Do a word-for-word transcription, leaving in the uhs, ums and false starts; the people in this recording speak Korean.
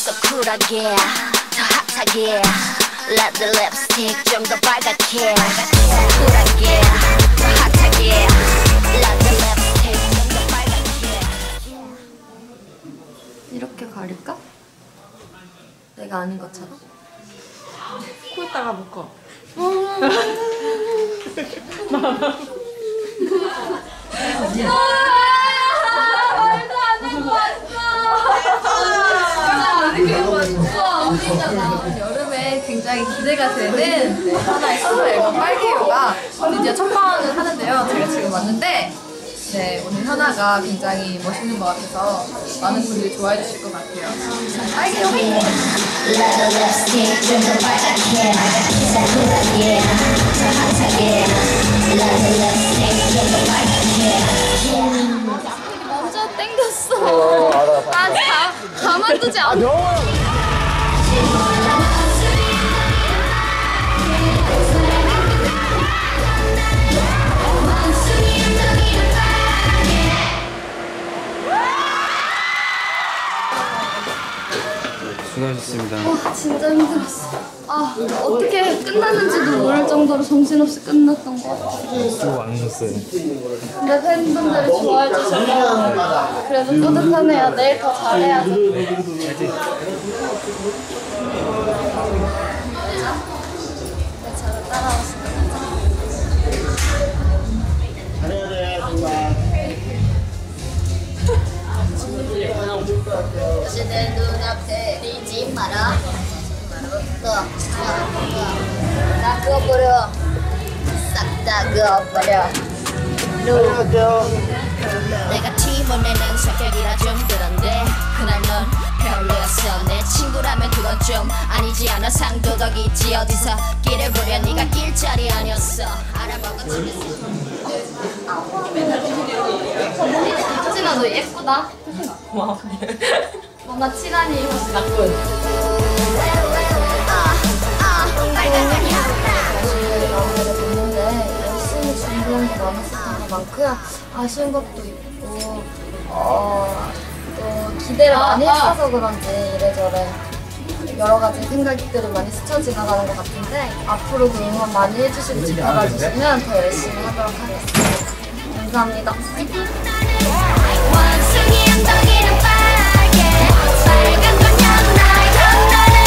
So 쿨하게 더 핫하게 Let the lipstick 좀 더 빨갛게 쿨하게 더 핫하게 Let the lipstick 좀 더 빨갛게. 이렇게 가릴까? 내가 아닌 것처럼? 코에다가 묶어. 여름에 굉장히 기대가 되는 네, 하나의 솔로 앨범 빨개요가 드디어 첫 방을 하는데요. 제가 지금 왔는데 네, 오늘 현아가 굉장히 멋있는 것 같아서 많은 분들이 좋아해 주실 것 같아요. 빨개요 화이팅! 먼저 땡겼어. 아, 가, 가만두지 않아. 수고하셨습니다. 와, 진짜 힘들었어. 아, 어떻게 끝났는지도 모를 정도로 정신없이 끝났던 것 같아요. 수고 많으셨어요. 근데 팬분들이 좋아해 주셔서 그래도 뿌듯하네요. 내일 더 잘해야죠. 네, 저를 따라오시면 잘해야 돼, 정말. 다시 내 눈앞에 띄지 마라. 다 그어버려. 싹 다 그어버려. 안녕하세요. 내가 팀원에는 성격이라 좀 그런데 그날 넌 별로였어. 내 친구라면 그건 좀 아니지 않아. 상도덕 있지 어디서 길을 보려. 네가 길자리 아니었어. 알아먹었지. 효진아, 너 예쁘다. 고마워. 뭔가 칠하니 훨씬 낫고. 됐는데 열심히 준비한 게 많았었던 것만큼 아쉬운 것도 있고 어, 또 기대를 많이 했어서 그런지 이래저래 여러 가지 생각들이 많이 스쳐 지나가는 것 같은데 앞으로도 응원 많이 해주시고 지켜봐 주시면 더 열심히 하도록 하겠습니다. 감사합니다. 원숭이 엉덩이는 빨개 빨간 건 현나 현나는